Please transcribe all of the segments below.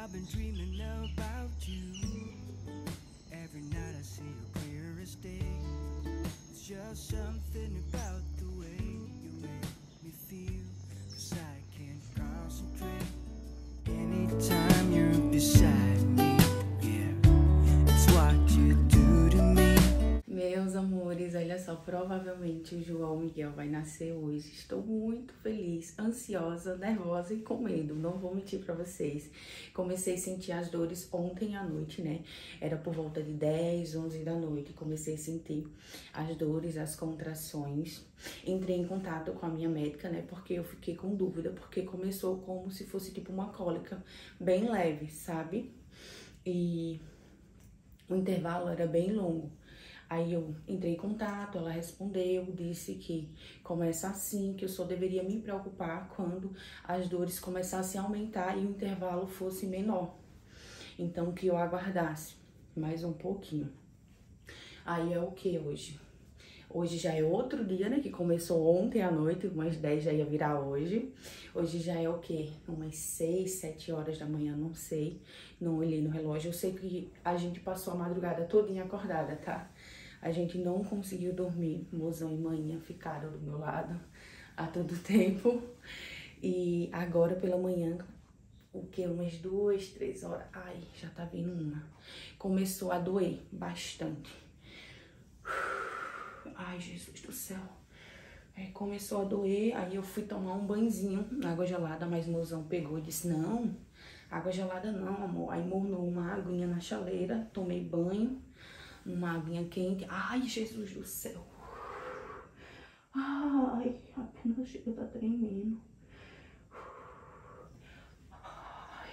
I've been dreaming about you. Every night I see you clear as day. It's just something about the way you make me feel. 'Cause I can't concentrate anytime you're beside me. Yeah, it's what you do to me. Meus amores, olha só, provavelmente o João Miguel vai nascer hoje. Estou muito feliz, ansiosa, nervosa e com medo, não vou mentir pra vocês. Comecei a sentir as dores ontem à noite, né? Era por volta de 10, 11 da noite. Comecei a sentir as dores, as contrações. Entrei em contato com a minha médica, né? Porque eu fiquei com dúvida, porque começou como se fosse tipo uma cólica bem leve, sabe? E o intervalo era bem longo. Aí eu entrei em contato, ela respondeu, disse que começa assim, que eu só deveria me preocupar quando as dores começassem a aumentar e o intervalo fosse menor. Então que eu aguardasse mais um pouquinho. Aí é o que hoje? Hoje já é outro dia, né, que começou ontem à noite, umas 10 já ia virar hoje. Hoje já é o quê? Umas 6, 7 horas da manhã, não sei. Não olhei no relógio. Eu sei que a gente passou a madrugada todinha acordada, tá? A gente não conseguiu dormir. Mozão e manhã ficaram do meu lado a todo tempo. E agora pela manhã, o que? Umas 2, 3 horas. Ai, já tá vindo uma. Começou a doer bastante. Ai, Jesus do céu. Começou a doer, aí eu fui tomar um banhozinho na água gelada, mas o mozão pegou e disse, não, água gelada não, amor. Aí mornou uma aguinha na chaleira, tomei banho, uma aguinha quente. Ai, Jesus do céu. Ai, a perna chega tá tremendo. Ai,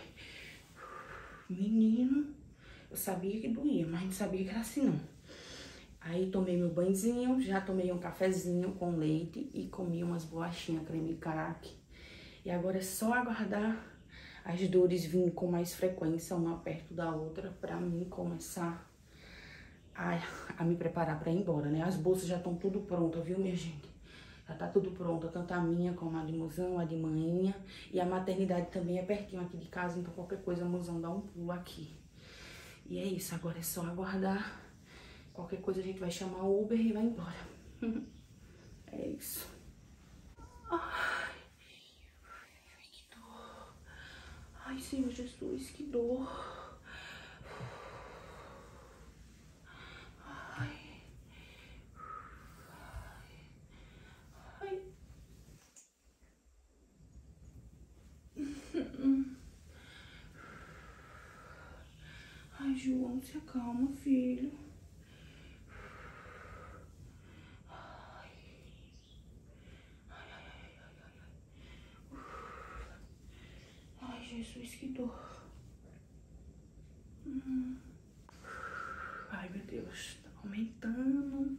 menino, eu sabia que doía, mas não sabia que era assim não. Aí tomei meu banhozinho, já tomei um cafezinho com leite e comi umas bolachinhas creme crack. E agora é só aguardar as dores virem com mais frequência, uma perto da outra, pra mim começar a me preparar pra ir embora, né? As bolsas já estão tudo prontas, viu, minha gente? Já tá tudo pronto, tanto a minha como a de mozão, a de manhinha. E a maternidade também é pertinho aqui de casa, então qualquer coisa, mozão dá um pulo aqui. E é isso, agora é só aguardar. Qualquer coisa a gente vai chamar o Uber e vai embora. É isso. Ai, que dor. Ai, Senhor Jesus, que dor. Ai. Ai. Ai, João, se acalma, filho. Ai, Jesus, que dor. Ai, meu Deus, tá aumentando.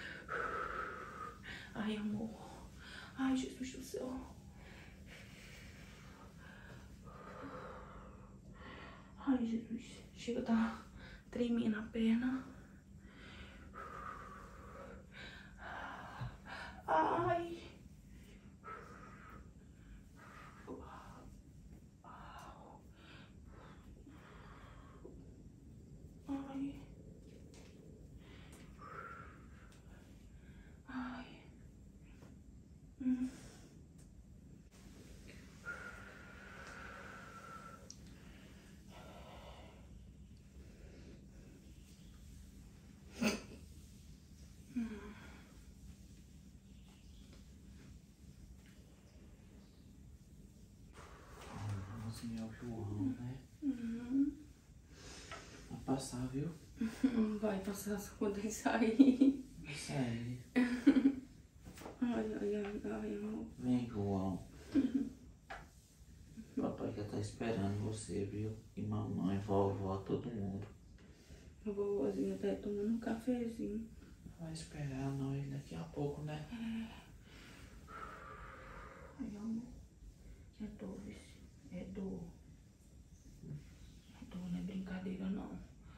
Ai, amor. Ai, Jesus do céu. Ai, Jesus. Chega, tá tremendo a perna. Ai. Ai. Ai. Assim é o João, né? Vai passar, viu? Vai passar só quando ele sair. Vai sair. Ai, ai, ai, ai, amor. Vem, João. Papai já tá esperando você, viu? E mamãe, vovó, todo mundo. A vovozinha tá tomando um cafezinho. Vai esperar nós daqui a pouco, né? Ai, amor. É dor, vice. É dor. É dor, não é brincadeira, não.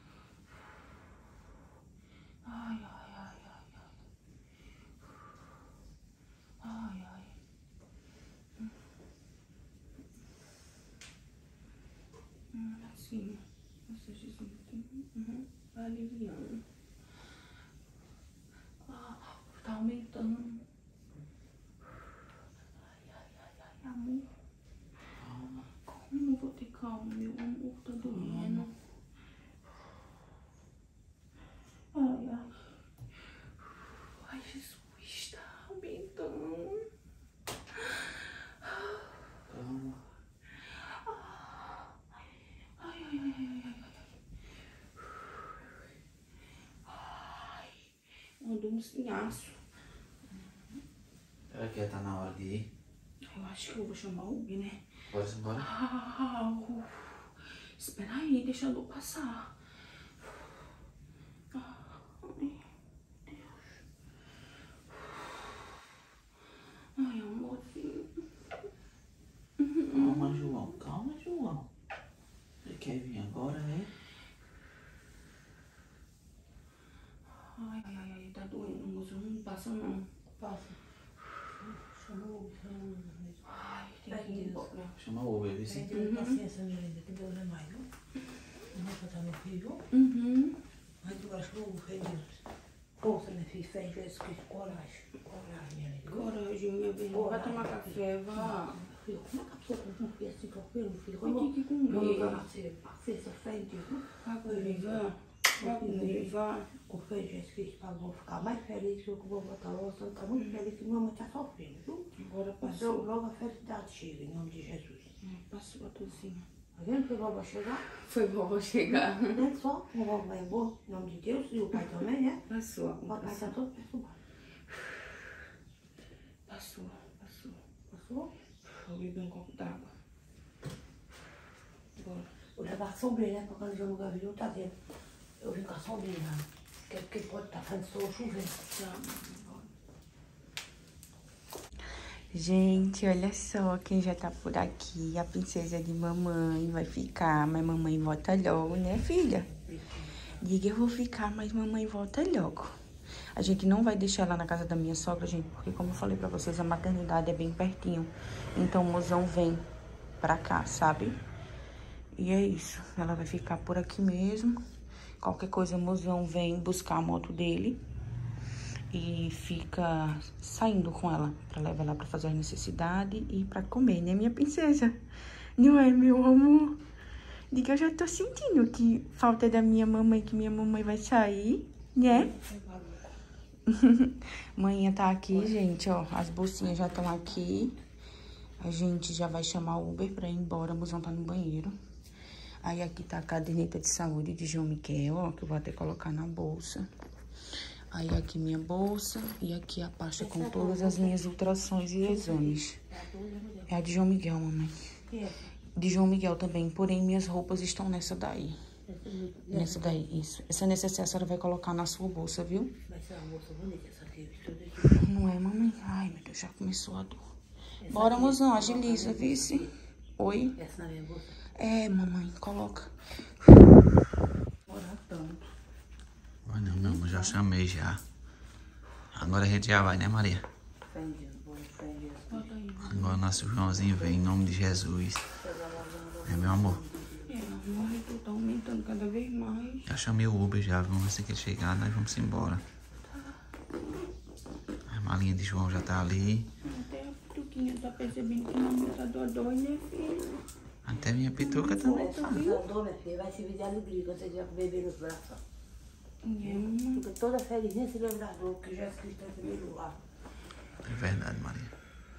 Ai, ai, ai, ai, ai. Ai, ai. cima. Massagezinho aqui. Vai aliviando. Tá aumentando. Ai, amor. Calma. Como vou ter calma, meu amor? Tá doendo. Ai, Jesus, tá aumentando. Calma. Andou no sinhaço. Será que tá na hora de ir? Eu acho que eu vou chamar o Uber, né? Bora embora? Espera aí, deixa a dor passar. Ai, Deus. Ai, amorzinho. Calma, João. Calma, João. Você quer vir agora, né? Ai, tá doendo, moço. Não passa não. Passa. Chamou, Ai, tem que ir embora. Chama o Uber, viu? Tem paciência, minha linda, que Deus é mais, viu? Não vai faltar meu filho, viu? Mas agora chamou o fé de Deus. Força, minha filha, fé em Jesus Cristo, coragem. Coragem, minha linda. Coragem, minha filha. Vai tomar café, vá. Filho, como é que a pessoa confia assim tranquilo, filho? Tem que comer. Quando vai nascer, paciência, fé em Deus, viu? Vai comer, vá. Vai comer, vá. Com fé em Jesus Cristo, para vão ficar mais felizes que eu vou botar logo. Você está muito feliz que minha mãe está sofrendo, viu? Agora Mas passou. logo a felicidade chega, em nome de Jesus. Passou a dorzinha. Tá vendo que a vovó chegar? Foi vovó chegar. Não é só, a vovó vai embora, em nome de Deus, e o pai também, né? Passou, O papai está todo perturbado. Passou. Passou? Vou beber um copo d'água. Bora. Eu já tava sombrinha, né? Porque quando eu nunca vi, eu tá vendo. Eu vim com a sombrinha, né? Porque pode estar fazendo sol chovendo. Gente, olha só quem já tá por aqui. A princesa de mamãe vai ficar, mas mamãe volta logo, né, filha? Diga, eu vou ficar, mas mamãe volta logo. A gente não vai deixar ela na casa da minha sogra, gente, porque como eu falei pra vocês, a maternidade é bem pertinho. Então o mozão vem pra cá, sabe? E é isso. Ela vai ficar por aqui mesmo. Qualquer coisa, o mozão vem buscar a moto dele. E fica saindo com ela pra levar ela pra fazer as necessidades e pra comer, né, minha princesa? Não é, meu amor? Diga, eu já tô sentindo que falta da minha mamãe, que minha mamãe vai sair, né? Manhã tá aqui, gente, ó. As bolsinhas já estão aqui. A gente já vai chamar o Uber pra ir embora. O mozão tá no banheiro. Aí aqui tá a caderneta de saúde de João Miguel, ó, que eu vou até colocar na bolsa. Aí aqui minha bolsa e aqui a pasta com todas as minhas ultrassons e exames. É a de João Miguel, mamãe. De João Miguel também, porém minhas roupas estão nessa daí. Nessa daí, isso. Essa necessaire a senhora vai colocar na sua bolsa, viu? Vai ser uma bolsa bonita essa aqui, tudo aqui. Não é, mamãe? Ai, meu Deus, já começou a dor. Bora, mozão, agiliza, vice. Oi? Essa na minha bolsa? É, mamãe, coloca. Bora tanto. Vai não, meu amor, já chamei já. Agora a gente já vai, né, Maria? Fé em Deus, bom, fé em Deus. Agora nosso Joãozinho vem em nome de Jesus. É, meu amor. É, amor, tu tá aumentando cada vez mais. Já chamei o Uber já, vamos assim que ele chegar, nós vamos embora. A malinha de João já tá ali. Até a Tuquinha tá percebendo que mamãe tá dodói, né, filho? Até minha pituca também. Essa dor, minha filha, vai servir de alegria quando você tiver com o bebê nos braços. É, mamãe. Porque toda felizinha se lembra da dor, porque Jesus Cristo é em primeiro lugar. É verdade, Maria.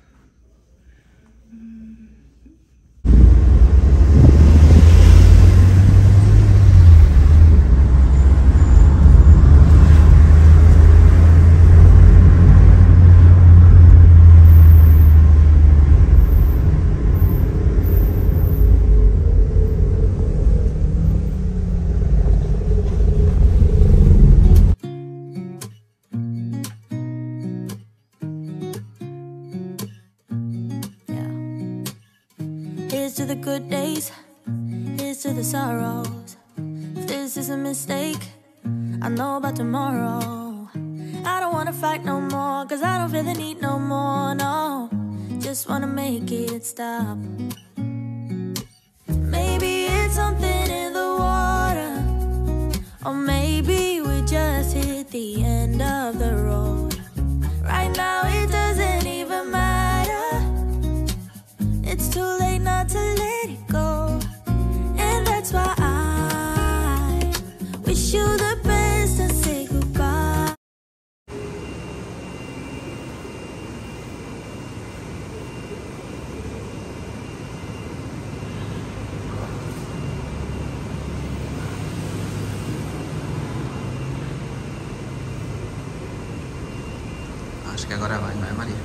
Here's to the good days, here's to the sorrows. If this is a mistake, I know about tomorrow. I don't wanna fight no more, cause I don't feel the need no more, no. Just wanna make it stop. Maybe it's something in Or maybe we just hit the end of the road. Right now it doesn't even matter. It's too late not to let it go. And that's why I wish you the best and say goodbye. Acho que agora vai, não é, Maria?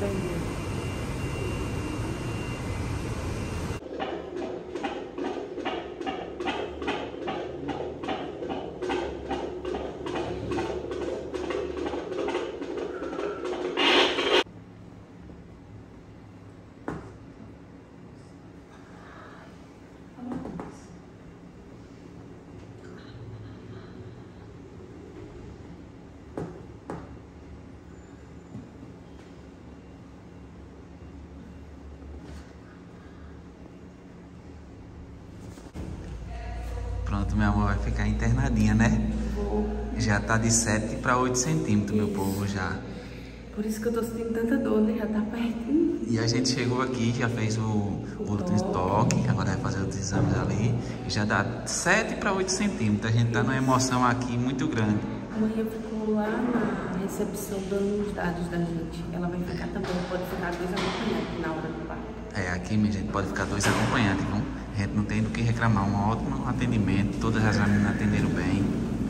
Pronto, meu amor, vai ficar internadinha, né? Já tá de 7 para 8 centímetros, meu povo, já. Por isso que eu tô sentindo tanta dor, né? Já tá pertinho. E a gente chegou aqui, já fez o último toque, agora vai fazer os exames ali. E já dá 7 para 8 centímetros. A gente tá numa emoção aqui muito grande. Amanhã ficou lá na recepção dando os dados da gente. Ela vai ficar também, pode ficar 2 acompanhantes na hora do parto. É, aqui, minha gente, pode ficar 2 acompanhantes, viu? A gente não tem do que reclamar, um ótimo atendimento, todas as meninas atenderam bem.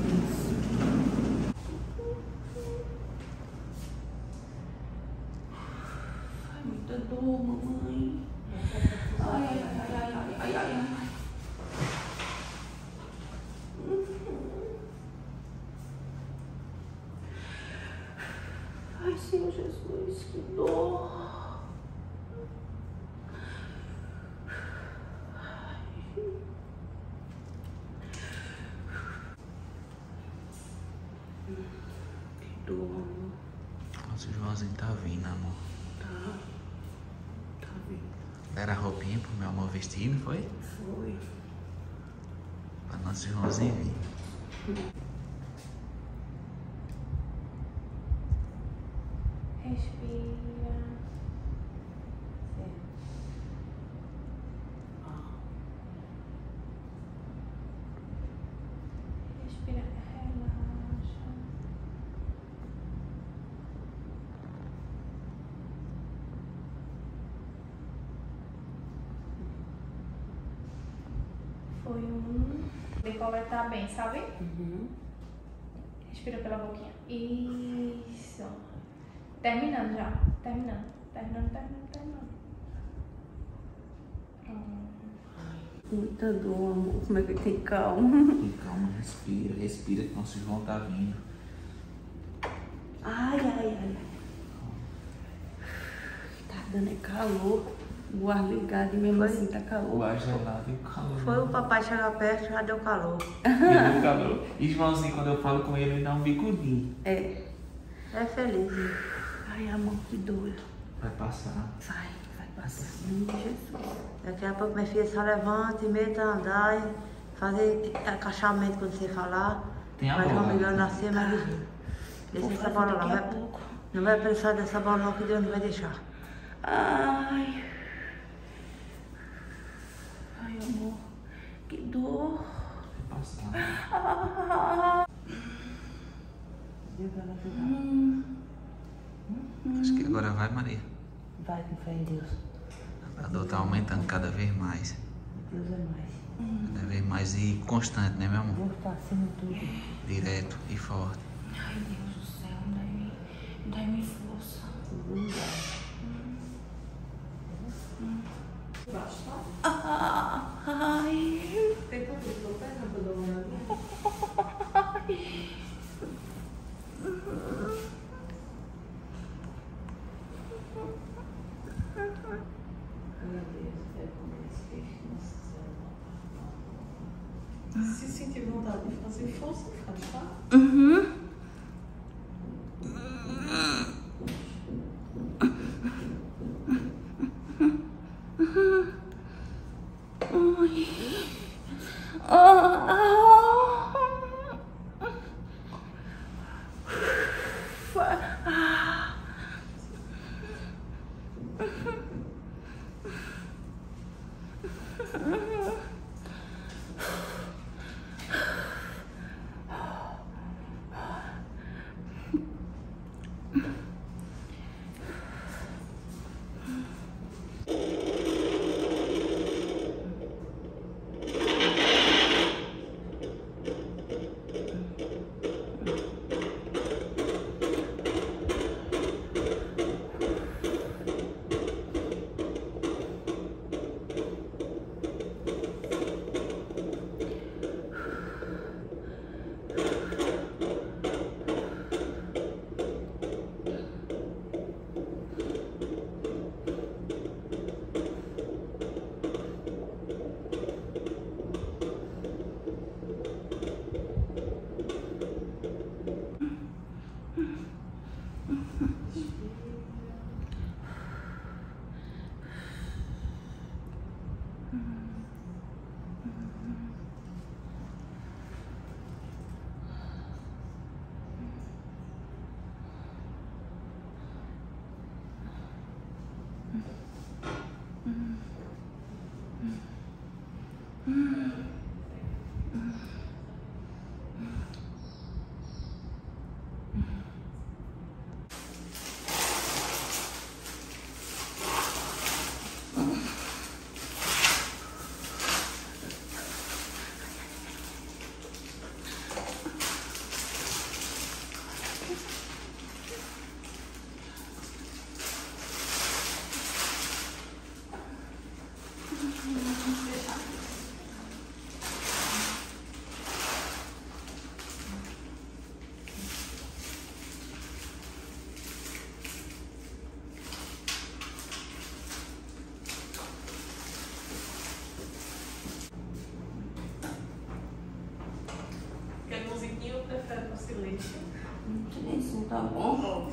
Ai, muita dor, mamãe. Ai, ai, ai, ai, ai, ai, ai. Ai, Senhor Jesus, que dor. Que dor, amor. Nossa, o Joãozinho tá vindo, amor. Tá vindo. Deram a roupinha pro meu amor vestir, não foi? Foi. Pra nosso Joãozinho vir. Respira. Certo. Respira, relaxa. Foi Decolar tá bem, sabe? Uhum. Respira pela boquinha. Isso. Terminando já. Terminando. Muita dor, amor. Como é que tem calma? E calma, respira que nosso João tá vindo. Ai, ai, ai. Tá dando calor. O ar ligado e mesmo assim tá calor. O ar gelado e o calor. Foi o papai chegar perto, já deu calor. Deu calor. E Joãozinho, quando eu falo com ele, ele dá um bicudinho. É. É feliz. Ai, amor, que doido. Vai passar. Vai passar. Em nome de Jesus. Daqui a pouco minha filha só levanta e meta a andar e fazer acachamento quando você falar. Tem a Mas bola. o melhor nascer mais ligeiro. Deixa Vou essa fazer bola daqui lá. a pouco. Não vai precisar dessa bola não, que Deus não vai deixar. Ai. Ai, amor. Que dor. Vai passar. Acho que agora vai, Maria. Vai com fé em Deus. A dor tá aumentando cada vez mais. Deus é mais. Cada vez mais e constante, né, meu amor? Deus está acima de tudo. Direto e forte. Ai, Deus do céu, dai-me força. Ai. Se sentir vontade de fazer força, faz, tá? Uhum. Silêncio, tá bom?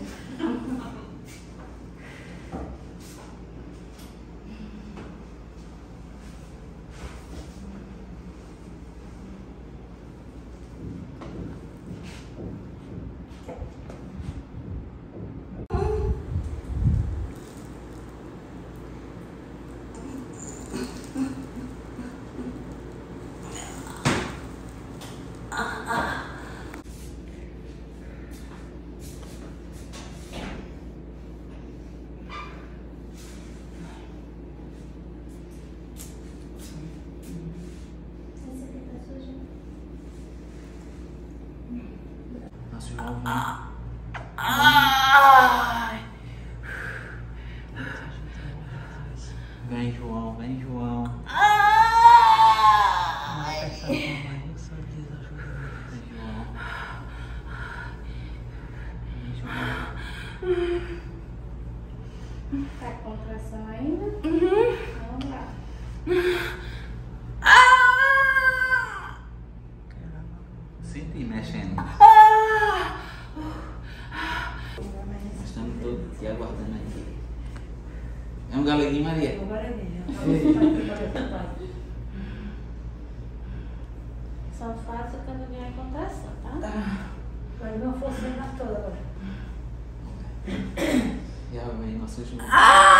Vem, João, vem, João. Tá com contração ainda? Vamos lá. Senti mexendo. Estamos todos te aguardando aqui. É um galeguinho, Maria? É um galeguinho. Só faço quando vier a contração, tá? Mas não fosse na toda agora. Já vem nosso João.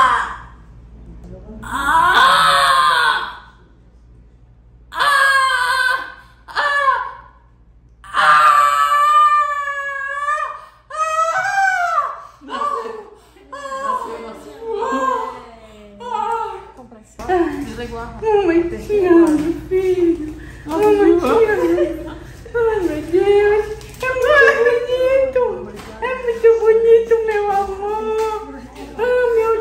Mamãe te ama, filho. Mamãe te ama. Ai, meu Deus. É muito bonito. É muito bonito, meu amor. Ah, meu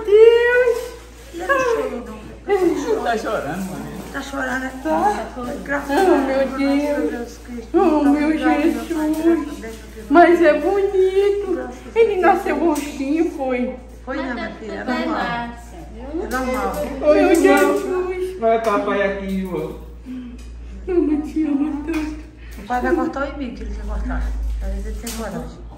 Deus. Tá chorando, mãe? Tá chorando, né? Tá. Graças Oh, meu Deus. Oh, meu Jesus. Mas é bonito. Ele nasceu roxinho, foi. Foi não, minha filha, é normal. É normal. Meu Jesus. Vai, papai, aqui, João. Mamãe te ama tanto. O pai vai cortar o ibico que ele quer cortar. Às vezes ele tem coragem.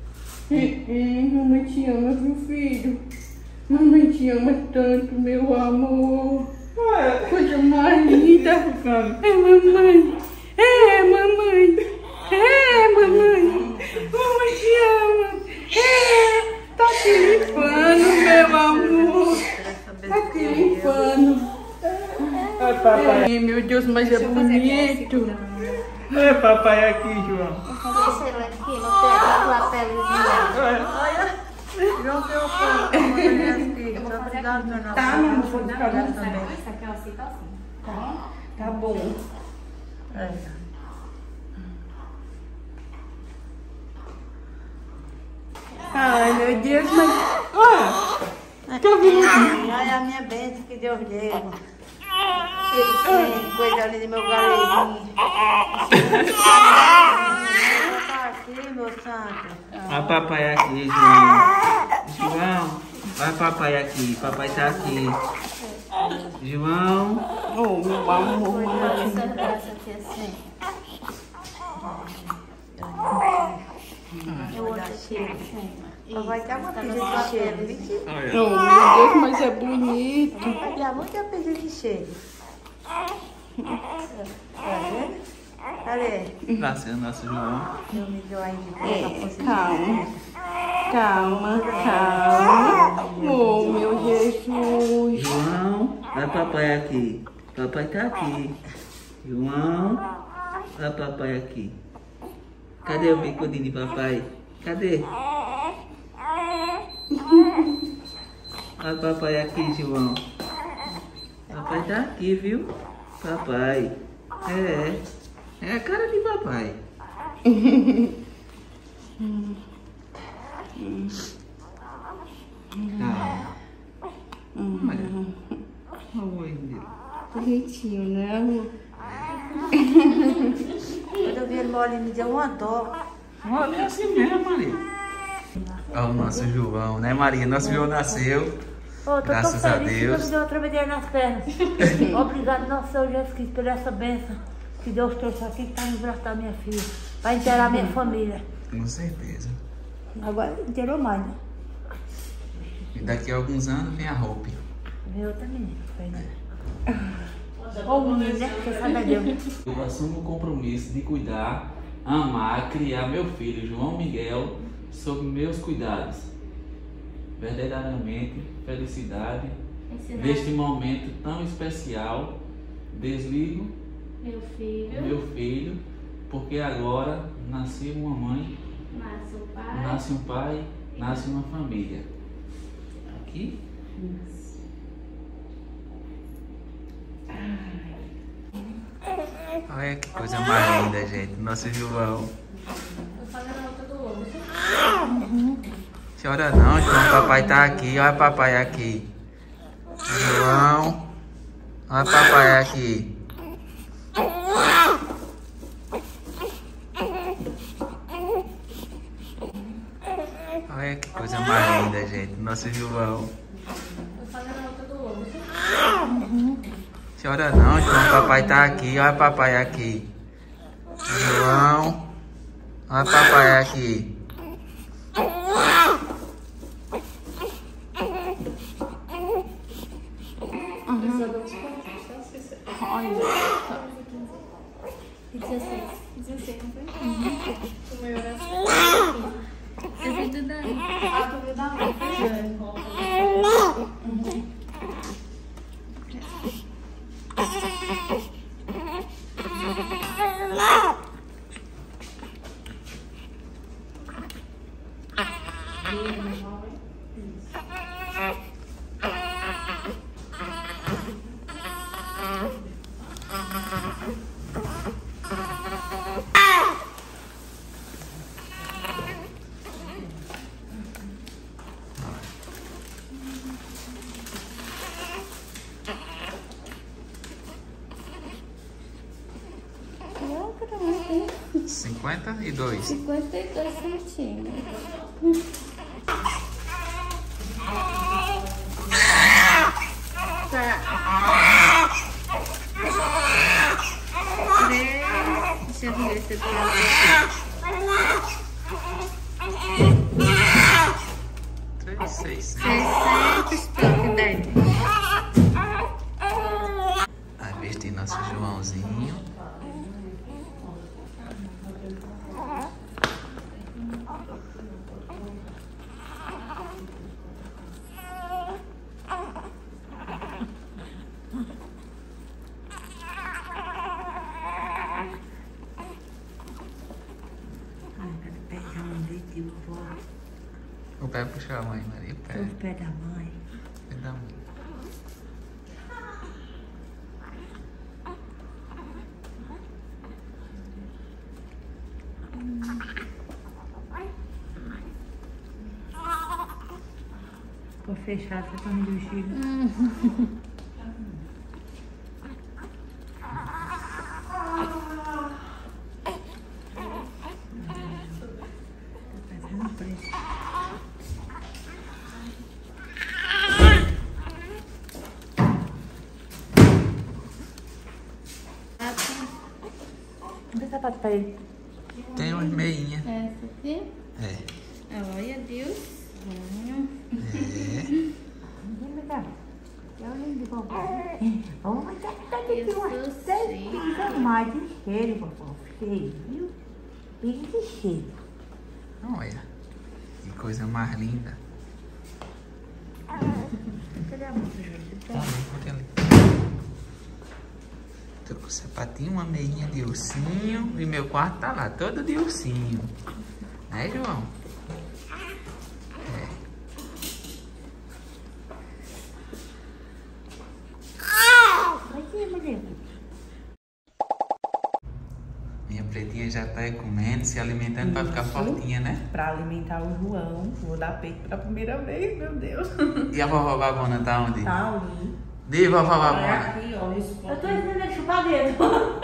Mamãe te ama, viu, filho? Mamãe te ama tanto, meu amor. Coisa mais linda. É, mamãe. É, mamãe. É, mamãe. Mamãe te ama. Tá te limpando, meu amor. Tá te limpando. Ai, papai. Ai, meu Deus, mas é bonito. É, papai aqui, João. Deixa ele aqui, não tem aquela pelezinha. João tem o pão. Obrigado, meu nosso. Tá, meu amor, vou ficar Isso aqui é assim, tá assim. Tá bom. É. Ai, meu Deus, mas... Olha, Olha a minha bênção que Deus deu. Coisa ali do meu galeirinho. Tá aqui, meu santo. Olha papai aqui, João. João, olha papai aqui. Papai tá aqui. João. oh, meu amor. Essa aqui assim. Eu vou aqui assim. Vai dar uma pedida de cheiro, viu? Oh, meu Deus, mas é bonito. Vai dar muita pedida de cheiro. Tá vendo? Cadê? Nasceu nosso João. Eu me dou aí de Calma. Calma, calma. Oh, meu Jesus. João, olha papai aqui. Papai tá aqui. João, olha papai aqui. Cadê o bicudinho de papai? Cadê? Olha papai aqui, João. Papai tá aqui, viu? Papai. É a cara de papai. Olha. Olha o olho dele. Bonitinho, né, amor? Quando eu vi ele mole, me deu uma dó. Olha, é assim mesmo, Maria. Olha o nosso João, né, Maria? Nosso João nasceu. Ô, tô Graças tão a feliz que Deus. Deus me deu outra medida nas pernas. Obrigado, nosso Senhor Jesus Cristo, por essa bênção que Deus trouxe aqui, que tá no braço da minha filha. Vai inteirar minha família. Com certeza. Agora inteirou mais, né? E daqui a alguns anos vem a roupa. Meu outra menina, foi, né? Ô, menino, né? Você sabe a Deus. Eu assumo o compromisso de cuidar, amar, criar meu filho, João Miguel, sob meus cuidados. Verdadeiramente, felicidade. Neste momento tão especial, desligo Meu filho, meu filho, porque agora nasceu uma mãe, nasce o pai. nasce um pai, nasce uma família. Aqui. Olha que coisa mais linda, gente. Nosso João. Vou fazer a outra do ovo. Chora não, João. Papai tá aqui. Olha papai aqui. João. Olha papai aqui. Olha que coisa mais linda, gente. Nosso João. Vou fazer a outra do ovo. Chora não, João. Papai tá aqui. Olha papai aqui. João. Olha papai aqui. E 16. 16, não foi? O maior é assim. Eu vi do Dani. Ah, tu viu da mãe, Caraca, 52. 52 centímetros. Deixa eu ver se eu tenho. 36. 600, pronto, 10. Aí vestir nosso Joãozinho. vai puxar a mãe, Maria. Os pés da mãe. Pé da mãe. Vou fechar, você tá me vestido. Dá sapato pra ele. Tem umas meinhas. Essa aqui. É. Olha, Deus. É. Vem cá. É lindo, papai. Olha, tá aqui umas 6 pizzas mais de cheiro, papai. Cheio, viu? Pizza de cheiro. Olha. Que coisa mais linda. Cadê a moça, Jorge? Tá ali, ali. Tô com sapatinho, uma meinha de ursinho. E meu quarto tá lá, todo de ursinho. Né, João? Minha pretinha já tá comendo, se alimentando pra ficar fortinha, né? Pra alimentar o João. Vou dar peito pela primeira vez, meu Deus. E a vovó Babona tá onde? Tá ali. Diz, vovó Olha Babona. aqui, ó. Eu tô ensinando ele a chupar dedo.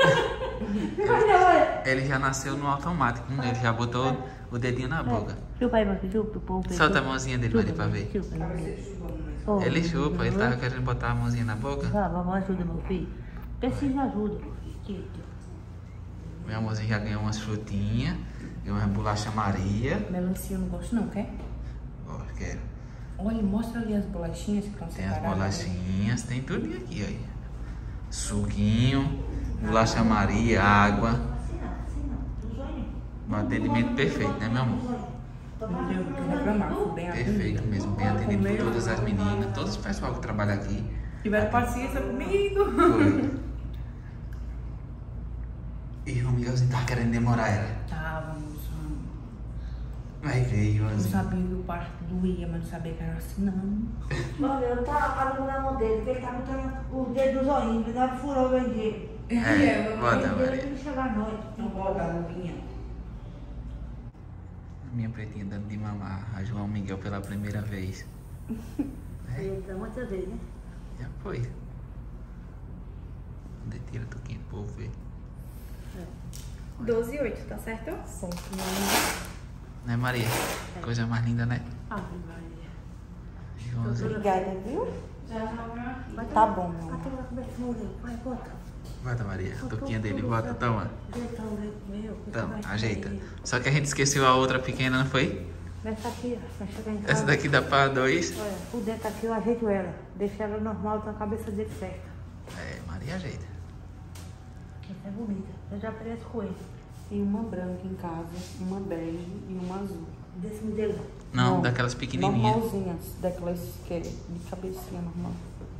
Olha. Ele já nasceu no automático, ele já botou o dedinho na boca. Chupa aí, meu filho. Chupa o povo. Solta a mãozinha dele, Maria, pra ver. Chupa. Ele chupa, ele tava querendo botar a mãozinha na boca. Vá, vamos ajuda, meu filho. Precisa de ajuda, meu filho. Meu amorzinho já ganhou umas frutinhas, ganhou uma bolacha Maria. Melancia eu não gosto não, quer? Ó, quero. Olha, mostra ali as bolachinhas que estão Tem as separadas. bolachinhas, tem tudo aqui, aí. Suquinho, bolacha Maria, água. Um atendimento perfeito, né, meu amor? Meu Deus, não quero reclamar, fui bem Perfeito atendida. mesmo, bem atendido por todas as meninas, todos os pessoal que trabalha aqui. Tiveram paciência comigo. Foi. E o Miguelzinho tava querendo demorar ela. Estávamos. Mas veio, Eu assim. sabia que o parto doía, mas não sabia que era assim, não. Olha, eu tava na mão dele, porque ele tá botando os dedos dos olhinhos, ele tava furando o dele. É, bota, Ele Maria. tem que chegar à noite. Não bota a luvinha. A minha pretinha dando de mamar a João Miguel pela primeira vez. Ele dá muitas vezes, né? Já foi. Onde tira o toquinho pro povo ver. 12 e 8, tá certo? Né, Maria? Coisa mais linda, né? Ave Maria. Joãozinho. Obrigada, viu? Tá bom, meu amor. Vai, bota. Bota, Maria. A toquinha dele, bota, toma. Meu, Toma, ajeita. Só que a gente esqueceu a outra pequena, não foi? Essa aqui, ó, vai chegar em casa. Essa daqui dá pra 2. Olha, o dentro aqui eu ajeito ela. Deixa ela normal, com a cabeça dele certa. É, Maria ajeita. Essa é bonita. Eu já pareço com ele. Tem uma branca em casa, uma bege e uma azul. Desse modelo. Não, daquelas pequenininhas. Normalzinhas, daquelas que é de cabecinha normal.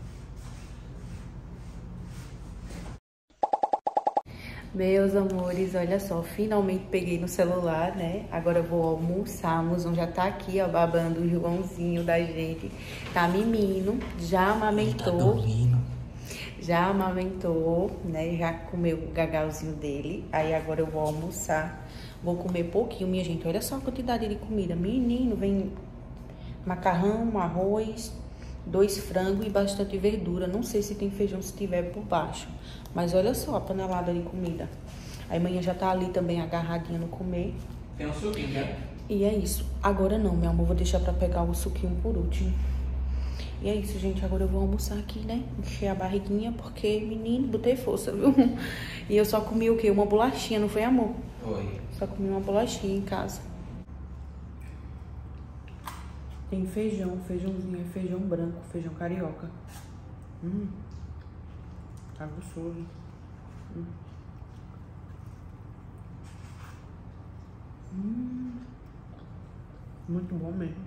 Meus amores, olha só, finalmente peguei no celular, né? Agora eu vou almoçar. A Muzão já tá aqui, ó, babando o Joãozinho da gente. Tá mimino, já Tá amamentou. dormindo. Já amamentou, né? Já comeu o gagalzinho dele. Aí agora eu vou almoçar. Vou comer pouquinho, minha gente. Olha só a quantidade de comida. Menino, vem macarrão, arroz, 2 frangos e bastante verdura. Não sei se tem feijão, se tiver por baixo. Mas olha só a panelada de comida. Aí amanhã já tá ali também agarradinha no comer. Tem um suquinho, né? E é isso. Agora não, meu amor. Vou deixar pra pegar o suquinho por último. E é isso, gente. Agora eu vou almoçar aqui, né? Encher a barriguinha, porque, menino, botei força, viu? E eu só comi o quê? Uma bolachinha, não foi, amor? Foi. Só comi uma bolachinha em casa. Tem feijão, feijãozinho, feijão branco, feijão carioca. Tá gostoso. Muito bom mesmo.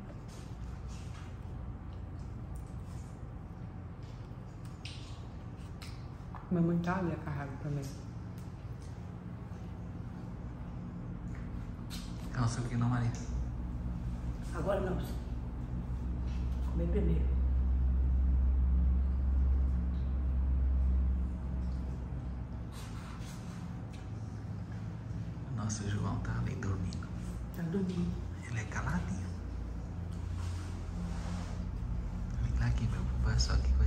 Minha mãe tá ali agarrada também. Quer um suquinho não, Maria? Agora não. Comer primeiro. Nosso João tá ali dormindo. Tá dormindo. Ele é caladinho. Vem lá aqui, meu papai, só aqui.